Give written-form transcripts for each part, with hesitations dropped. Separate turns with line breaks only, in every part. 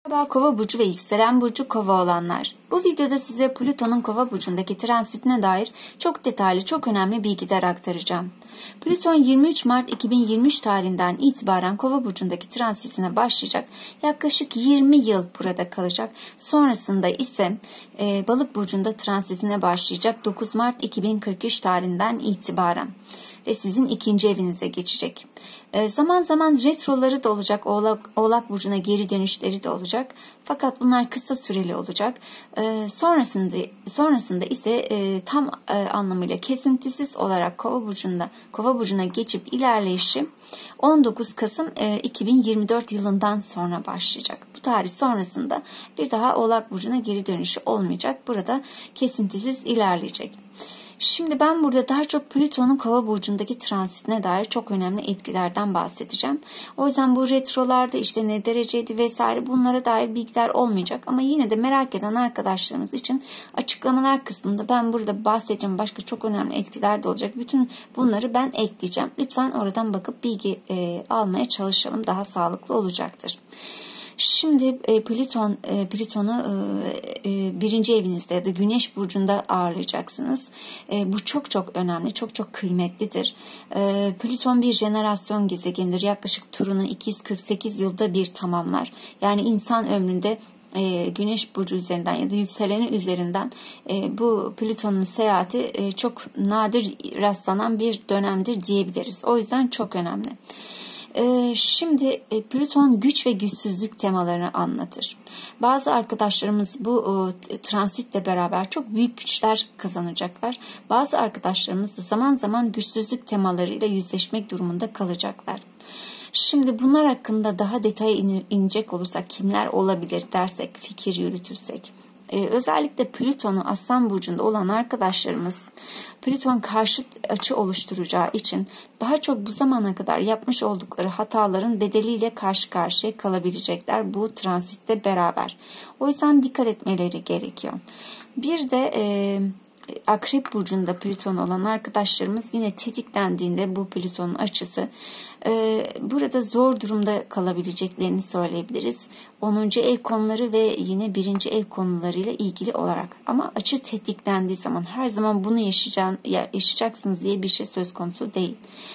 Merhaba Kova burcu ve yükselen burcu Kova olanlar. Bu videoda size Plüton'un Kova burcundaki transitine dair çok detaylı, çok önemli bilgiler aktaracağım. Plüton 23 Mart 2023 tarihinden itibaren Kova burcundaki transitine başlayacak. Yaklaşık 20 yıl burada kalacak. Sonrasında ise Balık burcunda transitine başlayacak 9 Mart 2043 tarihinden itibaren ve sizin ikinci evinize geçecek. Zaman zaman retroları da olacak, Oğlak burcuna geri dönüşleri de olacak. Fakat bunlar kısa süreli olacak. Sonrasında ise tam anlamıyla kesintisiz olarak Kova burcuna geçip ilerleyişi 19 Kasım 2024 yılından sonra başlayacak. Bu tarih sonrasında bir daha Oğlak burcuna geri dönüşü olmayacak. Burada kesintisiz ilerleyecek. Şimdi ben burada daha çok Plüton'un Kova burcundaki transitine dair çok önemli etkilerden bahsedeceğim. O yüzden bu retrolarda işte ne dereceydi vesaire bunlara dair bilgiler olmayacak. Ama yine de merak eden arkadaşlarımız için açıklamalar kısmında ben burada bahsedeceğim başka çok önemli etkiler de olacak. Bütün bunları ben ekleyeceğim. Lütfen oradan bakıp bilgi almaya çalışalım. Daha sağlıklı olacaktır. Şimdi Plüton'u birinci evinizde ya da Güneş burcunda ağırlayacaksınız. Bu çok çok önemli, çok çok kıymetlidir. Plüton bir jenerasyon gezegenidir. Yaklaşık turunu 248 yılda bir tamamlar. Yani insan ömründe Güneş burcu üzerinden ya da yükseleni üzerinden bu Plüton'un seyahati çok nadir rastlanan bir dönemdir diyebiliriz. O yüzden çok önemli. Şimdi Plüton güç ve güçsüzlük temalarını anlatır. Bazı arkadaşlarımız bu transitle beraber çok büyük güçler kazanacaklar. Bazı arkadaşlarımız da zaman zaman güçsüzlük temalarıyla yüzleşmek durumunda kalacaklar. Şimdi bunlar hakkında daha detaya inecek olursak kimler olabilir dersek, fikir yürütürsek. Özellikle Plüton'u Aslan burcunda olan arkadaşlarımız Plüton karşıt açı oluşturacağı için daha çok bu zamana kadar yapmış oldukları hataların bedeliyle karşı karşıya kalabilecekler bu transitle beraber. O yüzden dikkat etmeleri gerekiyor. Bir de Akrep burcunda Plüton olan arkadaşlarımız yine tetiklendiğinde bu Plüton'un açısı burada zor durumda kalabileceklerini söyleyebiliriz. 10. ev konuları ve yine 1. ev konularıyla ilgili olarak. Ama açı tetiklendiği zaman her zaman bunu yaşayacaksınız diye bir şey söz konusu değil.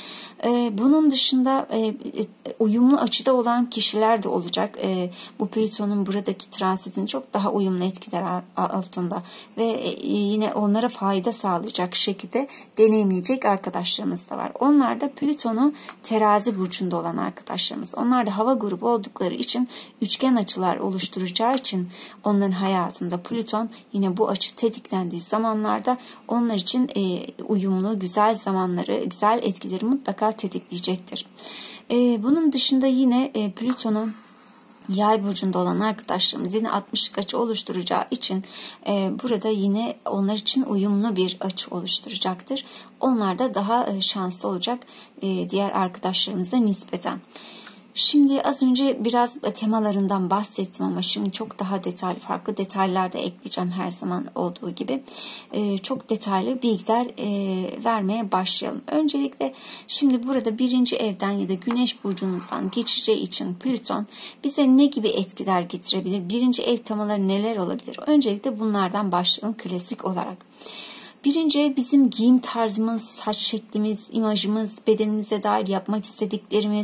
Bunun dışında uyumlu açıda olan kişiler de olacak. Bu Plüton'un buradaki transitinin çok daha uyumlu etkiler altında ve yine onlara fayda sağlayacak şekilde deneyimleyecek arkadaşlarımız da var. Onlar da Plüton'u Terazi burcunda olan arkadaşlarımız. Onlar da hava grubu oldukları için üçgen açılar oluşturacağı için onların hayatında Plüton yine bu açı tetiklendiği zamanlarda onlar için uyumlu, güzel zamanları, güzel etkileri mutlaka tetikleyecektir. Bunun dışında yine Plüton'un Yay burcunda olan arkadaşlarımız yine 60'lık açı oluşturacağı için burada yine onlar için uyumlu bir açı oluşturacaktır. Onlar da daha şanslı olacak diğer arkadaşlarımıza nispeten. Şimdi az önce biraz temalarından bahsettim ama şimdi çok daha detaylı, farklı detaylar da ekleyeceğim her zaman olduğu gibi. Çok detaylı bilgiler vermeye başlayalım. Öncelikle şimdi burada 1. evden ya da Güneş burcunuzdan geçeceği için Plüton bize ne gibi etkiler getirebilir? 1. ev temaları neler olabilir? Öncelikle bunlardan başlayalım klasik olarak. 1. ev bizim giyim tarzımız, saç şeklimiz, imajımız, bedenimize dair yapmak istediklerimiz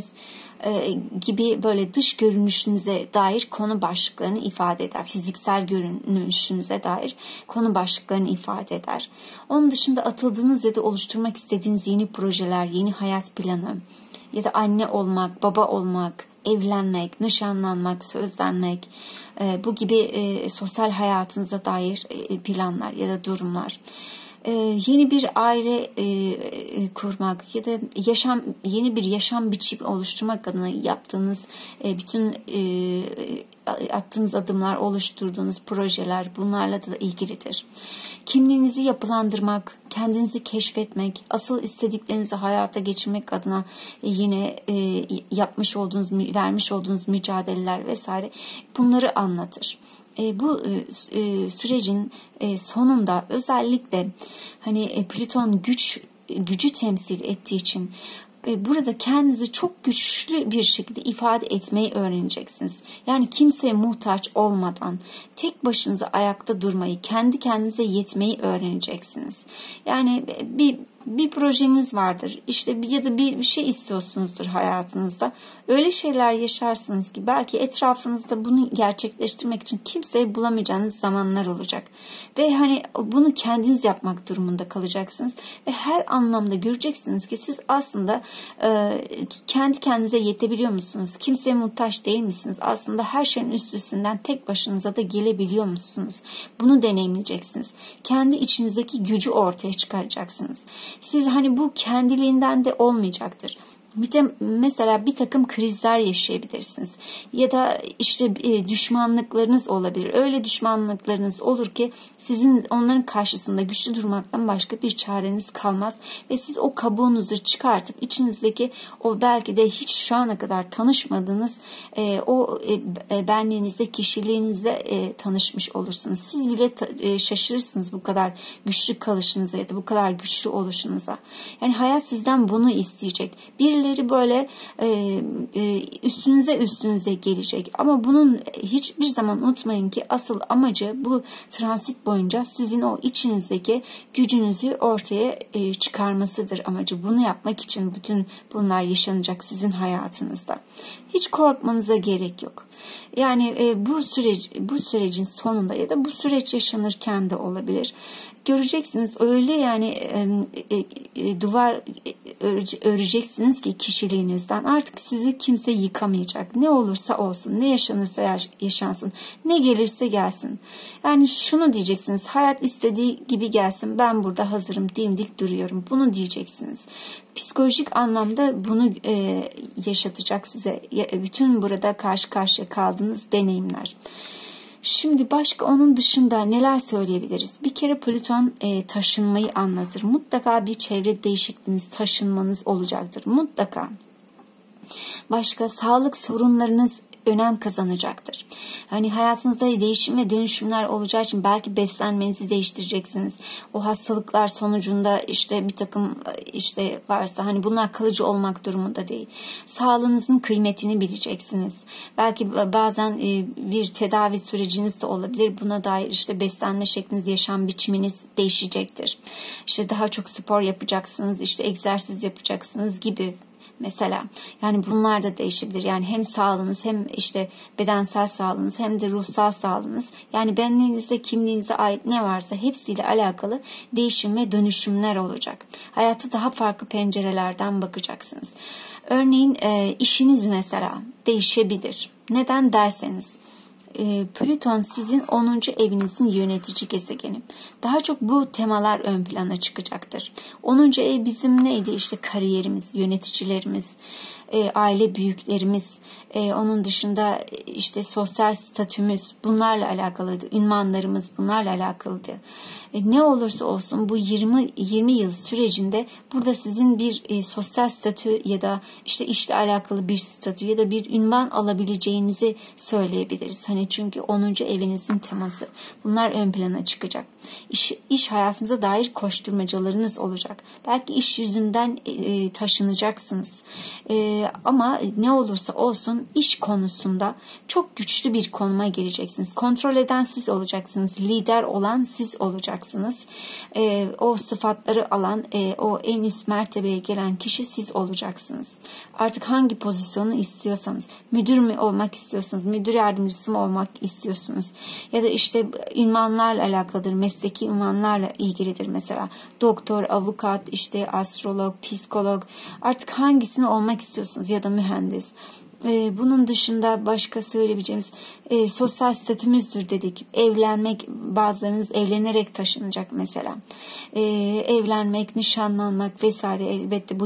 gibi böyle dış görünüşünüze dair konu başlıklarını ifade eder. Fiziksel görünüşünüze dair konu başlıklarını ifade eder. Onun dışında atıldığınız ya da oluşturmak istediğiniz yeni projeler, yeni hayat planı ya da anne olmak, baba olmak, evlenmek, nişanlanmak, sözlenmek, bu gibi sosyal hayatınıza dair planlar ya da durumlar. Yeni bir aile kurmak ya da yeni bir yaşam biçimi oluşturmak adına yaptığınız bütün attığınız adımlar, oluşturduğunuz projeler bunlarla da ilgilidir. Kimliğinizi yapılandırmak, kendinizi keşfetmek, asıl istediklerinizi hayata geçirmek adına yine vermiş olduğunuz mücadeleler vesaire bunları anlatır. Bu sürecin sonunda özellikle hani Plüton gücü temsil ettiği için burada kendinizi çok güçlü bir şekilde ifade etmeyi öğreneceksiniz. Yani kimseye muhtaç olmadan tek başınıza ayakta durmayı, kendi kendinize yetmeyi öğreneceksiniz. Yani bir projeniz vardır işte ya da bir şey istiyorsunuzdur hayatınızda. Öyle şeyler yaşarsınız ki belki etrafınızda bunu gerçekleştirmek için kimseyi bulamayacağınız zamanlar olacak. Ve hani bunu kendiniz yapmak durumunda kalacaksınız. Ve her anlamda göreceksiniz ki siz aslında kendi kendinize yetebiliyor musunuz? Kimseye muhtaç değil misiniz? Aslında her şeyin üstesinden tek başınıza da gelebiliyor musunuz? Bunu deneyimleyeceksiniz. Kendi içinizdeki gücü ortaya çıkaracaksınız. Siz hani bu kendiliğinden de olmayacaktır. Mesela bir takım krizler yaşayabilirsiniz. Ya da işte düşmanlıklarınız olabilir. Öyle düşmanlıklarınız olur ki sizin onların karşısında güçlü durmaktan başka bir çareniz kalmaz. Ve siz o kabuğunuzu çıkartıp içinizdeki o belki de hiç şu ana kadar tanışmadığınız o benliğinizde, kişiliğinizle tanışmış olursunuz. Siz bile şaşırırsınız bu kadar güçlü kalışınıza ya da bu kadar güçlü oluşunuza. Yani hayat sizden bunu isteyecek. Birileri böyle üstünüze gelecek. Ama bunun hiçbir zaman unutmayın ki asıl amacı bu transit boyunca sizin o içinizdeki gücünüzü ortaya çıkarmasıdır amacı. Bunu yapmak için bütün bunlar yaşanacak sizin hayatınızda. Hiç korkmanıza gerek yok. Yani bu sürecin sonunda ya da bu süreç yaşanırken de olabilir. Göreceksiniz öyle yani duvar öreceksiniz ki kişiliğinizden artık sizi kimse yıkamayacak. Ne olursa olsun, ne yaşanırsa yaşansın, ne gelirse gelsin. Yani şunu diyeceksiniz, hayat istediği gibi gelsin, ben burada hazırım, dimdik duruyorum. Bunu diyeceksiniz. Psikolojik anlamda bunu yaşatacak size bütün burada karşı karşıya kaldığınız deneyimler. Şimdi başka onun dışında neler söyleyebiliriz? Bir kere Plüton taşınmayı anlatır. Mutlaka bir çevre değişikliğiniz, taşınmanız olacaktır. Mutlaka. Başka sağlık sorunlarınız önem kazanacaktır. Hani hayatınızda değişim ve dönüşümler olacağı için belki beslenmenizi değiştireceksiniz. O hastalıklar sonucunda işte bir takım işte varsa hani bunlar kalıcı olmak durumunda değil. Sağlığınızın kıymetini bileceksiniz. Belki bazen bir tedavi süreciniz de olabilir. Buna dair işte beslenme şekliniz, yaşam biçiminiz değişecektir. İşte daha çok spor yapacaksınız, işte egzersiz yapacaksınız gibi. Mesela yani bunlar da değişebilir. Yani hem sağlığınız hem işte bedensel sağlığınız hem de ruhsal sağlığınız. Yani benliğinizde, kimliğinize ait ne varsa hepsiyle alakalı değişim ve dönüşümler olacak. Hayatı daha farklı pencerelerden bakacaksınız. Örneğin işiniz mesela değişebilir. Neden derseniz Plüton sizin 10. evinizin yönetici gezegeni. Daha çok bu temalar ön plana çıkacaktır. 10. ev bizim neydi? İşte kariyerimiz, yöneticilerimiz, aile büyüklerimiz, onun dışında işte sosyal statümüz bunlarla alakalıydı. Ünvanlarımız bunlarla alakalıydı. Ne olursa olsun bu 20 yıl sürecinde burada sizin bir sosyal statü ya da işte işle alakalı bir statü ya da bir ünvan alabileceğinizi söyleyebiliriz. Hani çünkü 10. evinizin teması. Bunlar ön plana çıkacak. İş hayatınıza dair koşturmacalarınız olacak. Belki iş yüzünden taşınacaksınız. Ama ne olursa olsun iş konusunda çok güçlü bir konuma geleceksiniz. Kontrol eden siz olacaksınız. Lider olan siz olacaksınız. O sıfatları alan, o en üst mertebeye gelen kişi siz olacaksınız. Artık hangi pozisyonu istiyorsanız, müdür mü olmak istiyorsunuz, müdür yardımcısı mı olmak istiyorsunuz ya da işte ünvanlarla alakalıdır, mesleki ünvanlarla ilgilidir mesela. Doktor, avukat, işte astrolog, psikolog, artık hangisini olmak istiyorsunuz ya da mühendis. Bunun dışında başka söyleyebileceğimiz sosyal statümüzdür dedik. Evlenmek, bazılarınız evlenerek taşınacak mesela. Evlenmek, nişanlanmak vesaire, elbette bu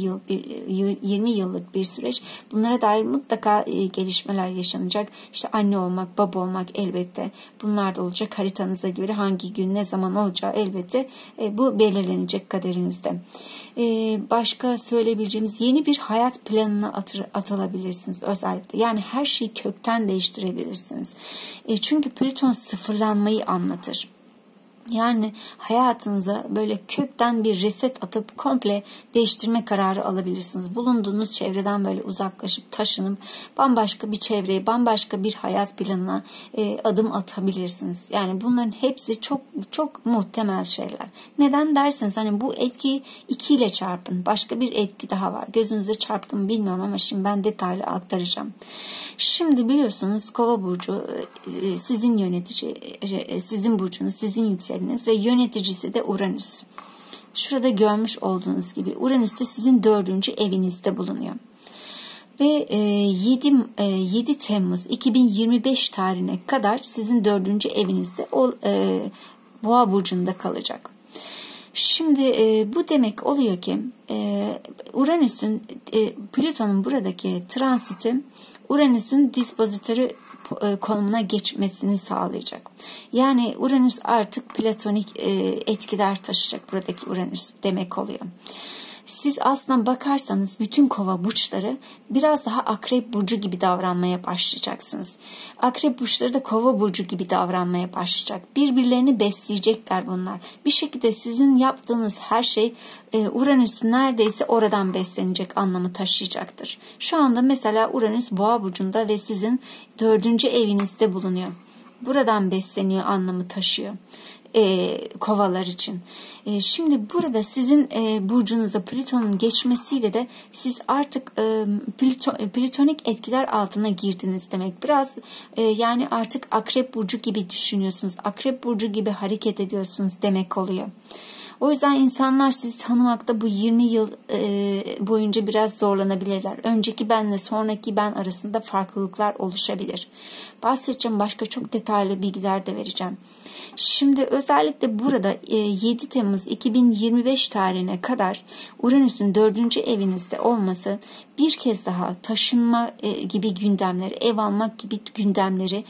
20 yıllık bir süreç. Bunlara dair mutlaka gelişmeler yaşanacak. İşte anne olmak, baba olmak elbette bunlar da olacak. Haritanıza göre hangi gün ne zaman olacağı elbette bu belirlenecek kaderinizde. Başka söyleyebileceğimiz yeni bir hayat planına atılabilirsiniz özellikle. Yani her şeyi kökten değiştirebilirsiniz. Çünkü Plüton sıfırlanmayı anlatır. Yani hayatınıza böyle kökten bir reset atıp komple değiştirme kararı alabilirsiniz. Bulunduğunuz çevreden böyle uzaklaşıp taşınıp bambaşka bir çevreye, bambaşka bir hayat planına adım atabilirsiniz. Yani bunların hepsi çok çok muhtemel şeyler. Neden derseniz hani bu etkiyi 2 ile çarpın. Başka bir etki daha var. Gözünüze çarptı mı bilmiyorum ama şimdi ben detaylı aktaracağım. Şimdi biliyorsunuz Kova burcu sizin yönetici, sizin burcunuz, sizin yükseleniz ve yöneticisi de Uranüs. Şurada görmüş olduğunuz gibi Uranüs de sizin 4. evinizde bulunuyor. Ve 7 Temmuz 2025 tarihine kadar sizin 4. evinizde Boğa burcunda kalacak. Şimdi bu demek oluyor ki Uranüs'ün Plüton'un buradaki transiti Uranüs'ün dispozitörü konumuna geçmesini sağlayacak. Yani Uranüs artık platonik etkiler taşıyacak, buradaki Uranüs demek oluyor. Siz aslına bakarsanız bütün Kova burçları biraz daha Akrep burcu gibi davranmaya başlayacaksınız. Akrep burçları da Kova burcu gibi davranmaya başlayacak. Birbirlerini besleyecekler bunlar. Bir şekilde sizin yaptığınız her şey Uranüs neredeyse oradan beslenecek anlamı taşıyacaktır. Şu anda mesela Uranüs Boğa burcunda ve sizin 4. evinizde bulunuyor. Buradan besleniyor anlamı taşıyor. Kovalar için. Şimdi burada sizin burcunuza Plüton'un geçmesiyle de siz artık plütonik etkiler altına girdiniz demek. Biraz yani artık Akrep burcu gibi düşünüyorsunuz. Akrep burcu gibi hareket ediyorsunuz demek oluyor. O yüzden insanlar sizi tanımakta bu 20 yıl boyunca biraz zorlanabilirler. Önceki benle sonraki ben arasında farklılıklar oluşabilir. Bahsedeceğim, başka çok detaylı bilgiler de vereceğim. Şimdi özellikle burada 7 Temmuz 2025 tarihine kadar Uranüs'ün 4. evinizde olması bir kez daha taşınma gibi gündemleri, ev almak gibi gündemleri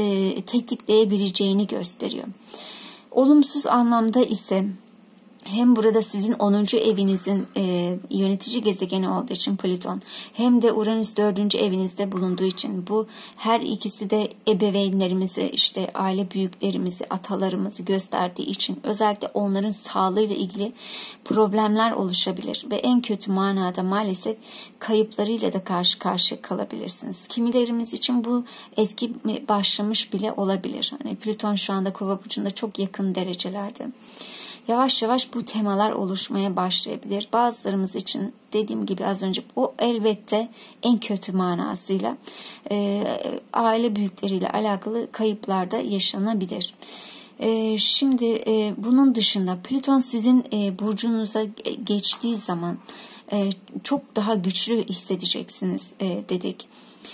tetikleyebileceğini gösteriyor. Olumsuz anlamda ise hem burada sizin 10. evinizin yönetici gezegeni olduğu için Plüton, hem de Uranüs 4. evinizde bulunduğu için bu her ikisi de ebeveynlerimizi, işte aile büyüklerimizi, atalarımızı gösterdiği için özellikle onların sağlığıyla ilgili problemler oluşabilir ve en kötü manada maalesef kayıplarıyla da karşı karşıya kalabilirsiniz. Kimilerimiz için bu etki başlamış bile olabilir. Hani Plüton şu anda Kova burcunda çok yakın derecelerde. Yavaş yavaş bu temalar oluşmaya başlayabilir. Bazılarımız için dediğim gibi az önce o elbette en kötü manasıyla aile büyükleriyle alakalı kayıplar da yaşanabilir. Şimdi bunun dışında Plüton sizin burcunuza geçtiği zaman çok daha güçlü hissedeceksiniz dedik.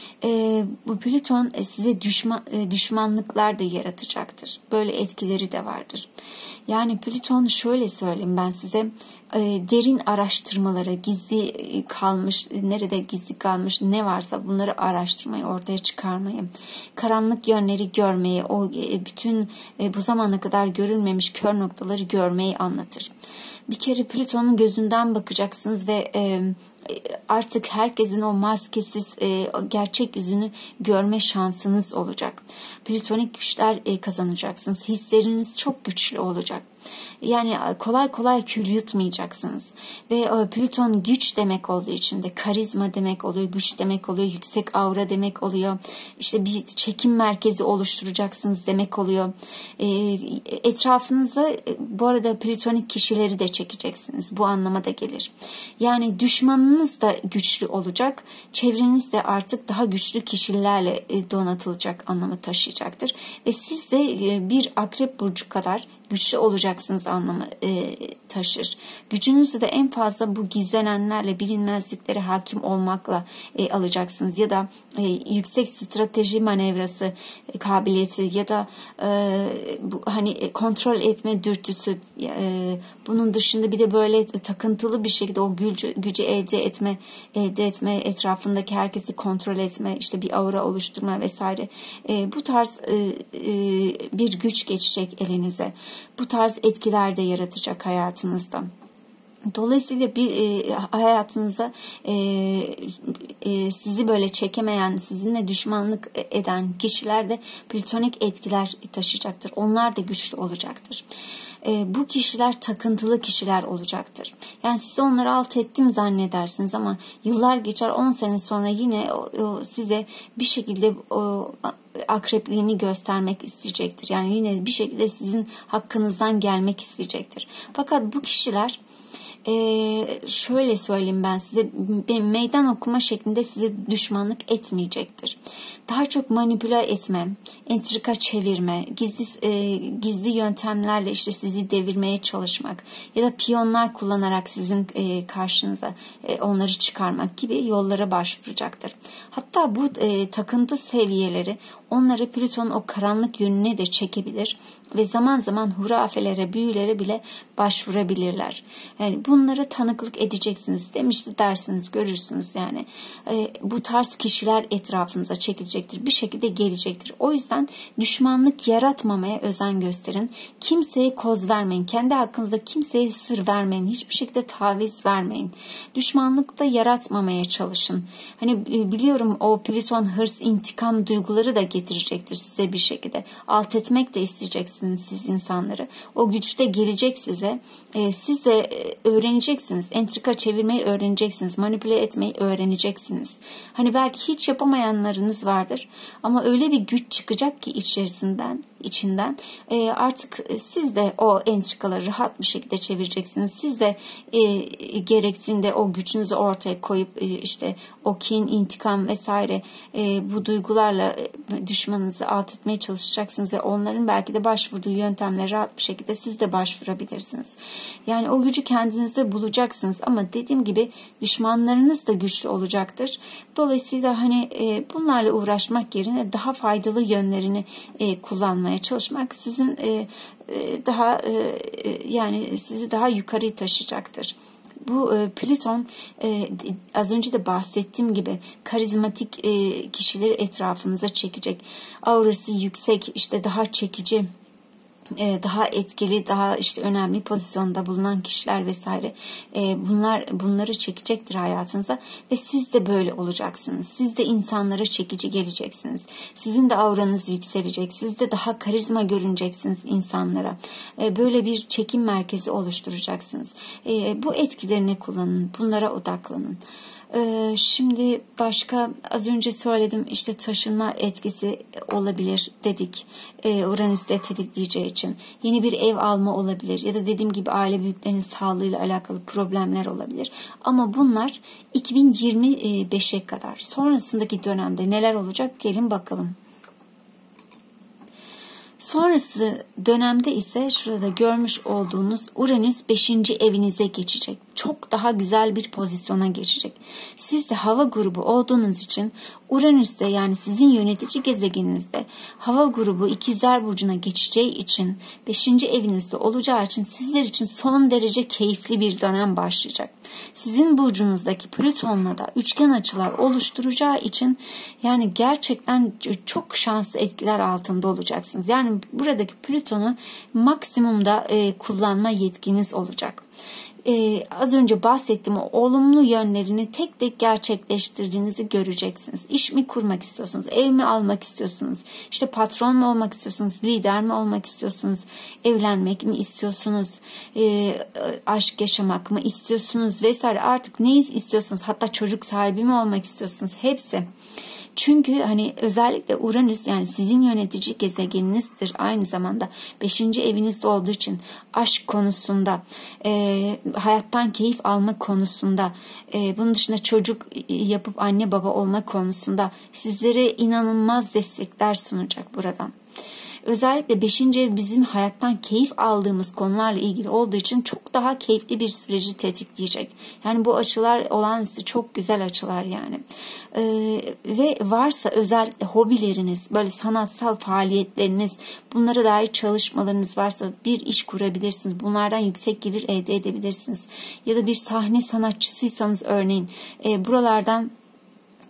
Bu Plüton size düşmanlıklar da yaratacaktır. Böyle etkileri de vardır. Yani Plüton, şöyle söyleyeyim ben size, derin araştırmalara, gizli kalmış, nerede gizli kalmış ne varsa bunları araştırmayı, ortaya çıkarmayı, karanlık yönleri görmeyi, o bütün bu zamana kadar görülmemiş kör noktaları görmeyi anlatır. Bir kere Plüton'un gözünden bakacaksınız ve artık herkesin o maskesiz gerçek yüzünü görme şansınız olacak. Plütonik güçler kazanacaksınız. Hisleriniz çok güçlü olacak. Yani kolay kolay kül yutmayacaksınız. Ve Plüton güç demek olduğu için de karizma demek oluyor, güç demek oluyor, yüksek aura demek oluyor. İşte bir çekim merkezi oluşturacaksınız demek oluyor. Etrafınıza bu arada plütonik kişileri de çekeceksiniz. Bu anlama da gelir. Yani düşmanınız da güçlü olacak. Çevreniz de artık daha güçlü kişilerle donatılacak anlamı taşıyacaktır. Ve siz de bir Akrep burcu kadar güçlü olacaksınız anlamı taşır. Gücünüzü de en fazla bu gizlenenlerle, bilinmezliklere hakim olmakla alacaksınız. Ya da yüksek strateji manevrası kabiliyeti ya da bu, hani kontrol etme dürtüsü, bunun dışında bir de böyle takıntılı bir şekilde o gücü elde etme, etrafındaki herkesi kontrol etme, işte bir aura oluşturma vesaire. Bu tarz bir güç geçecek elinize. Bu tarz etkiler de yaratacak hayatınızda. Dolayısıyla bir hayatınıza sizi böyle çekemeyen, sizinle düşmanlık eden kişiler de plütonik etkiler taşıyacaktır. Onlar da güçlü olacaktır. Bu kişiler takıntılı kişiler olacaktır. Yani siz onları alt ettim zannedersiniz ama yıllar geçer, 10 sene sonra yine size bir şekilde akrepliğini göstermek isteyecektir. Yani yine bir şekilde sizin hakkınızdan gelmek isteyecektir. Fakat bu kişiler şöyle söyleyeyim ben size, meydan okuma şeklinde size düşmanlık etmeyecektir. Daha çok manipüle etme, entrika çevirme, gizli yöntemlerle işte sizi devirmeye çalışmak ya da piyonlar kullanarak sizin karşınıza onları çıkarmak gibi yollara başvuracaktır. Hatta bu takıntı seviyeleri onları Plüton'un o karanlık yönüne de çekebilir ve zaman zaman hurafelere, büyülere bile başvurabilirler. Yani bunları tanıklık edeceksiniz. Demişti dersiniz, görürsünüz yani. Bu tarz kişiler etrafınıza çekilecektir. Bir şekilde gelecektir. O yüzden düşmanlık yaratmamaya özen gösterin. Kimseye koz vermeyin. Kendi hakkınızda kimseye sır vermeyin. Hiçbir şekilde taviz vermeyin. Düşmanlık da yaratmamaya çalışın. Hani biliyorum o Plüton hırs, intikam duyguları da getirecektir size bir şekilde. Alt etmek de isteyeceksiniz siz insanları. O güç de gelecek size. Siz de öğreneceksiniz. Entrika çevirmeyi öğreneceksiniz. Manipüle etmeyi öğreneceksiniz. Hani belki hiç yapamayanlarınız vardır. Ama öyle bir güç çıkacak ki içinden artık siz de o entrikaları rahat bir şekilde çevireceksiniz. Siz de gerektiğinde o gücünüzü ortaya koyup işte o kin, intikam vesaire bu duygularla düşmanınızı alt etmeye çalışacaksınız ve onların belki de başvurduğu yöntemlere rahat bir şekilde siz de başvurabilirsiniz. Yani o gücü kendinizde bulacaksınız ama dediğim gibi düşmanlarınız da güçlü olacaktır. Dolayısıyla hani bunlarla uğraşmak yerine daha faydalı yönlerini kullanmaya çalışmak sizin yani sizi daha yukarı taşıyacaktır. Bu Plüton az önce de bahsettiğim gibi karizmatik kişileri etrafınıza çekecek. Aurası yüksek, işte daha çekici, daha etkili, daha işte önemli pozisyonda bulunan kişiler vesaire bunları çekecektir hayatınıza ve siz de böyle olacaksınız. Siz de insanlara çekici geleceksiniz. Sizin de auranız yükselecek. Siz de daha karizma görüneceksiniz insanlara. Böyle bir çekim merkezi oluşturacaksınız. Bu etkilerini kullanın. Bunlara odaklanın. Şimdi başka az önce söyledim işte taşınma etkisi olabilir dedik. Uranüs'te tetikleyeceği için. Yeni bir ev alma olabilir ya da dediğim gibi aile büyüklerinin sağlığıyla alakalı problemler olabilir. Ama bunlar 2025'e kadar. Sonrasındaki dönemde neler olacak gelin bakalım. Sonrası dönemde ise şurada görmüş olduğunuz Uranüs 5. evinize geçecek. Çok daha güzel bir pozisyona geçecek. Siz de hava grubu olduğunuz için Uranüs'te yani sizin yönetici gezegeninizde hava grubu İkizler Burcu'na geçeceği için 5. evinizde olacağı için sizler için son derece keyifli bir dönem başlayacak. Sizin burcunuzdaki Plüton'la da üçgen açılar oluşturacağı için yani gerçekten çok şanslı etkiler altında olacaksınız. Yani buradaki Plüton'u maksimumda kullanma yetkiniz olacak. Az önce bahsettiğim o olumlu yönlerini tek tek gerçekleştirdiğinizi göreceksiniz. İş mi kurmak istiyorsunuz? Ev mi almak istiyorsunuz? İşte patron mu olmak istiyorsunuz? Lider mi olmak istiyorsunuz? Evlenmek mi istiyorsunuz? Aşk yaşamak mı istiyorsunuz? Vesaire artık ne istiyorsunuz? Hatta çocuk sahibi mi olmak istiyorsunuz? Hepsi. Çünkü hani özellikle Uranüs yani sizin yönetici gezegeninizdir. Aynı zamanda 5. evinizde olduğu için aşk konusunda, hayattan keyif alma konusunda, bunun dışında çocuk yapıp anne baba olma konusunda sizlere inanılmaz destekler sunacak buradan. Özellikle 5. ev bizim hayattan keyif aldığımız konularla ilgili olduğu için çok daha keyifli bir süreci tetikleyecek. Yani bu açılar olağanüstü çok güzel açılar yani. Ve varsa özellikle hobileriniz, böyle sanatsal faaliyetleriniz, bunlara dair çalışmalarınız varsa bir iş kurabilirsiniz. Bunlardan yüksek gelir elde edebilirsiniz. Ya da bir sahne sanatçısıysanız örneğin buralardan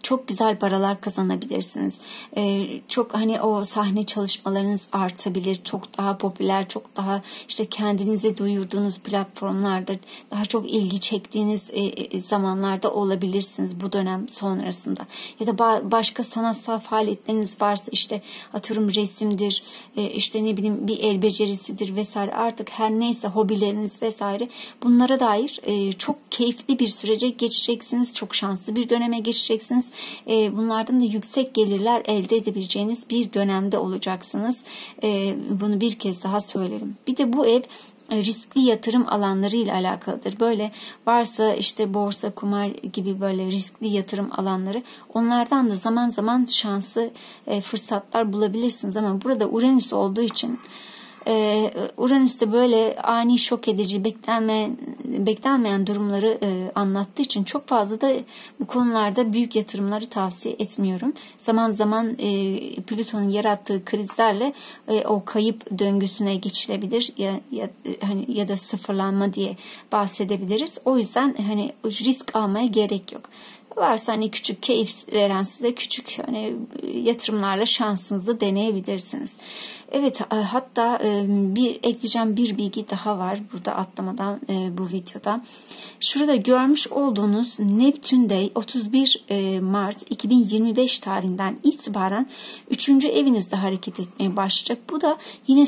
çok güzel paralar kazanabilirsiniz. Çok hani o sahne çalışmalarınız artabilir. Çok daha popüler, çok daha işte kendinize duyurduğunuz platformlarda daha çok ilgi çektiğiniz zamanlarda olabilirsiniz bu dönem sonrasında. Ya da başka sanatsal faaliyetleriniz varsa, işte atıyorum resimdir, işte ne bileyim bir el becerisidir vesaire, artık her neyse hobileriniz vesaire, bunlara dair çok keyifli bir sürece geçeceksiniz. Çok şanslı bir döneme geçeceksiniz. Bunlardan da yüksek gelirler elde edebileceğiniz bir dönemde olacaksınız. Bunu bir kez daha söylerim. Bir de bu ev riskli yatırım alanları ile alakalıdır. Böyle varsa işte borsa, kumar gibi böyle riskli yatırım alanları, onlardan da zaman zaman şanslı fırsatlar bulabilirsiniz. Ama burada Uranüs olduğu için, Uranüs'te böyle ani, şok edici, beklenmeyen durumları anlattığı için çok fazla da bu konularda büyük yatırımları tavsiye etmiyorum. Zaman zaman Plüton'un yarattığı krizlerle o kayıp döngüsüne geçilebilir ya da sıfırlanma diye bahsedebiliriz. O yüzden hani risk almaya gerek yok. Varsa hani küçük keyif veren, size küçük hani yatırımlarla şansınızı deneyebilirsiniz. Evet, hatta ekleyeceğim bir bilgi daha var burada atlamadan bu videoda. Şurada görmüş olduğunuz Neptün de 31 Mart 2025 tarihinden itibaren 3. evinizde hareket etmeye başlayacak. Bu da yine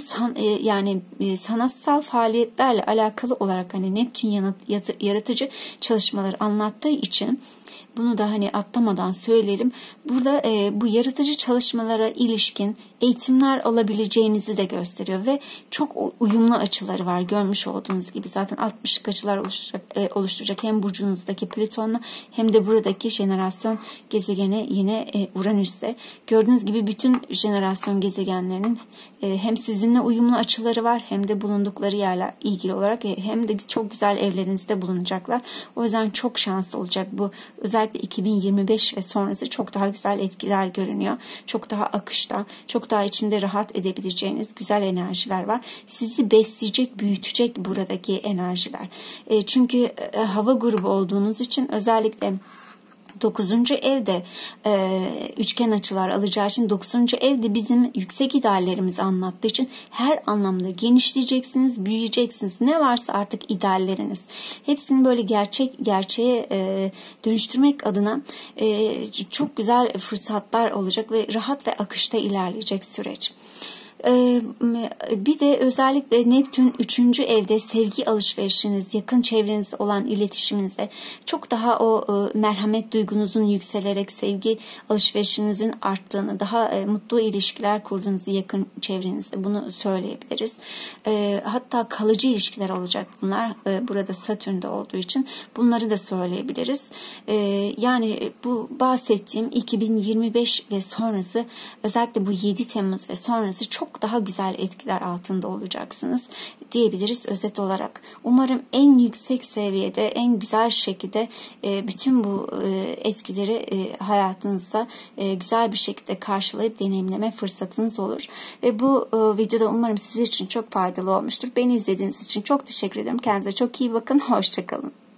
sanatsal faaliyetlerle alakalı olarak hani Neptün yaratıcı çalışmaları anlattığı için bunu da hani atlamadan söyleyelim. Burada bu yaratıcı çalışmalara ilişkin eğitimler alabileceğinizi de gösteriyor ve çok uyumlu açıları var. Görmüş olduğunuz gibi zaten 60'lık açılar oluşturacak hem burcunuzdaki Plüton'la hem de buradaki jenerasyon gezegeni yine Uranüs'te. Gördüğünüz gibi bütün jenerasyon gezegenlerinin hem sizinle uyumlu açıları var, hem de bulundukları yerler ilgili olarak hem de çok güzel evlerinizde bulunacaklar. O yüzden çok şanslı olacak bu. Özellikle 2025 ve sonrası çok daha güzel etkiler görünüyor. Çok daha akışta, çok daha içinde rahat edebileceğiniz güzel enerjiler var. Sizi besleyecek, büyütecek buradaki enerjiler. Çünkü hava grubu olduğunuz için özellikle 9. evde üçgen açılar alacağı için 9. evde bizim yüksek ideallerimizi anlattığı için her anlamda genişleyeceksiniz, büyüyeceksiniz. Ne varsa artık idealleriniz. Hepsini böyle gerçeğe dönüştürmek adına çok güzel fırsatlar olacak ve rahat ve akışta ilerleyecek süreç. Bir de özellikle Neptün 3. evde sevgi alışverişiniz, yakın çevrenizde olan iletişiminize çok daha o merhamet duygunuzun yükselerek sevgi alışverişinizin arttığını, daha mutlu ilişkiler kurduğunuzu yakın çevrenizde, bunu söyleyebiliriz. Hatta kalıcı ilişkiler olacak bunlar. Burada Satürn'de olduğu için bunları da söyleyebiliriz. Yani bu bahsettiğim 2025 ve sonrası, özellikle bu 7 Temmuz ve sonrası çok daha güzel etkiler altında olacaksınız diyebiliriz özet olarak. Umarım en yüksek seviyede, en güzel şekilde bütün bu etkileri hayatınızda güzel bir şekilde karşılayıp deneyimleme fırsatınız olur. Ve bu videoda umarım sizin için çok faydalı olmuştur. Beni izlediğiniz için çok teşekkür ederim. Kendinize çok iyi bakın. Hoşça kalın.